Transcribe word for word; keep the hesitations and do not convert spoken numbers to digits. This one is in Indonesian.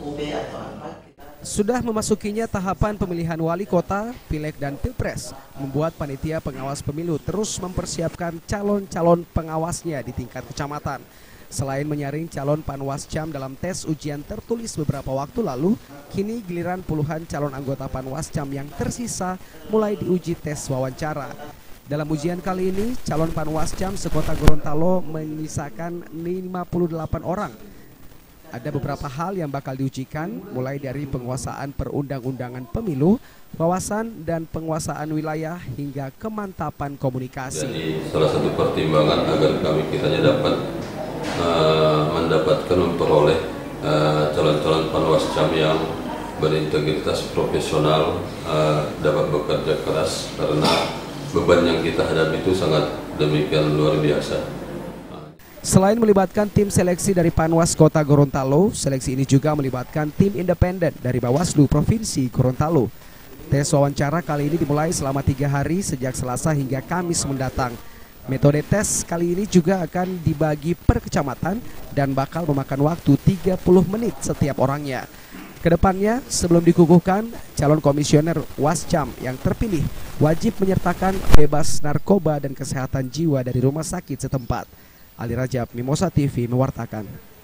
O B atau apa. Sudah memasukinya tahapan pemilihan wali kota, pileg dan pilpres, membuat panitia pengawas pemilu terus mempersiapkan calon-calon pengawasnya di tingkat kecamatan. Selain menyaring calon panwascam dalam tes ujian tertulis beberapa waktu lalu, kini giliran puluhan calon anggota panwascam yang tersisa mulai diuji tes wawancara. Dalam ujian kali ini, calon panwascam sekota Gorontalo menyisakan lima puluh delapan orang. Ada beberapa hal yang bakal diujikan, mulai dari penguasaan perundang-undangan pemilu, wawasan dan penguasaan wilayah hingga kemantapan komunikasi. Jadi salah satu pertimbangan agar kami kiranya dapat uh, mendapatkan memperoleh uh, calon-calon panwascam yang berintegritas profesional, uh, dapat bekerja keras karena beban yang kita hadapi itu sangat demikian luar biasa. Selain melibatkan tim seleksi dari Panwas Kota Gorontalo, seleksi ini juga melibatkan tim independen dari Bawaslu Provinsi Gorontalo. Tes wawancara kali ini dimulai selama tiga hari sejak Selasa hingga Kamis mendatang. Metode tes kali ini juga akan dibagi per kecamatan dan bakal memakan waktu tiga puluh menit setiap orangnya. Kedepannya, sebelum dikukuhkan, calon komisioner Wascam yang terpilih wajib menyertakan bebas narkoba dan kesehatan jiwa dari rumah sakit setempat. Ali Rajab, Mimosa T V mewartakan.